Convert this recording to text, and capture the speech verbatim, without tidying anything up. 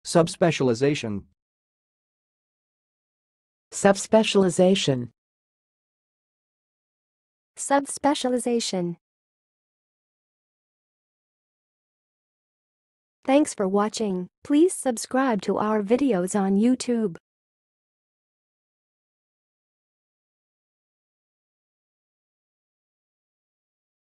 Subspecialization. Subspecialization. Subspecialization. Thanks for watching. Please subscribe to our videos on YouTube.